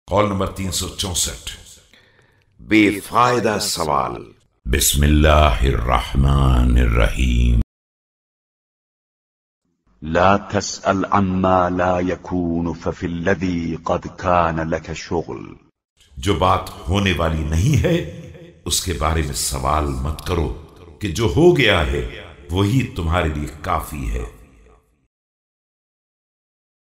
Call number 364। बेफायदा सवाल। बिस्मिल्लाहिर्रहमानिर्रहीम। ला तस्अल अम्मा ला यकून फफिल्लज़ी क़द कान लक शुग़ल। जो बात होने वाली नहीं है उसके बारे में सवाल मत करो कि जो हो गया है वही तुम्हारे लिए काफी है।